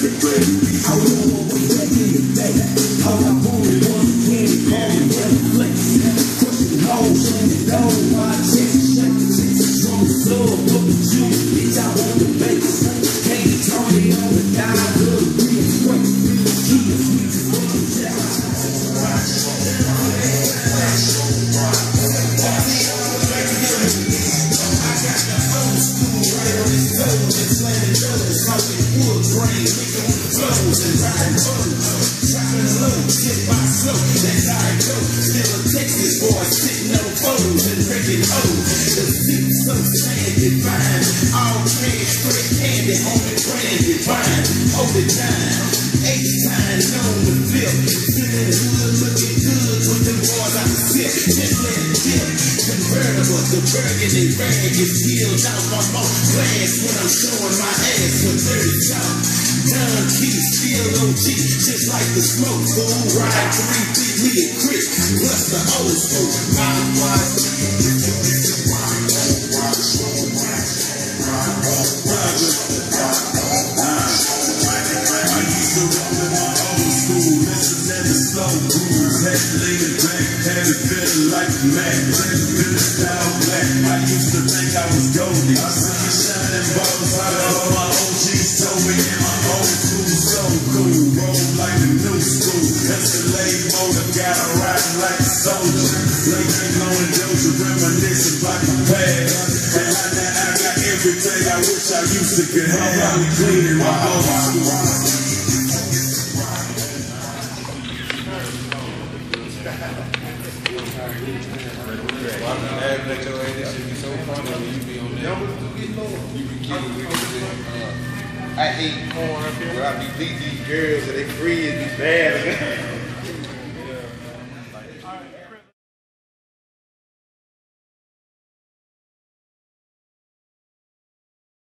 I was on my way back in the day. All I wanted was a candy, call me flex. Crushing holes, shaking dough, my chest, shaking chest. Strong soul, fuck the juice, bitch, I want the base. Candy, Tony on the dime, good, real straight. Keep it sweet, fuck the jack. The burgundy rag is peeled out my mouth glass when I'm showing my ass for 30 top. Don Key, still OG, just like the smoke. Fool, ride 3 feet, me a crit, plus the old school. Like Mac, style black. I used to think I was goldie. I see you shining balls out of all my OGs told me. My old school so cool, roll like the new school. Escalade motor, got a riding like a soldier. Late night blowing Doja, reminiscing about the past. And now I got everything I wish I used to could have. Probably cleaning my old school. That your ass, this shit be so funny when you be on there. You be getting I hate porn up here. Where I be beat these girls and they free and be bad.